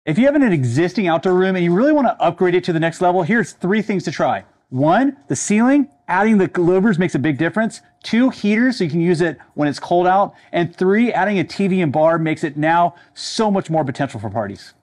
If you have an existing outdoor room and you really want to upgrade it to the next level, here's 3 things to try. 1, the ceiling. Adding the louvers makes a big difference. 2, heaters, so you can use it when it's cold out. And 3, adding a TV and bar makes it now so much more potential for parties.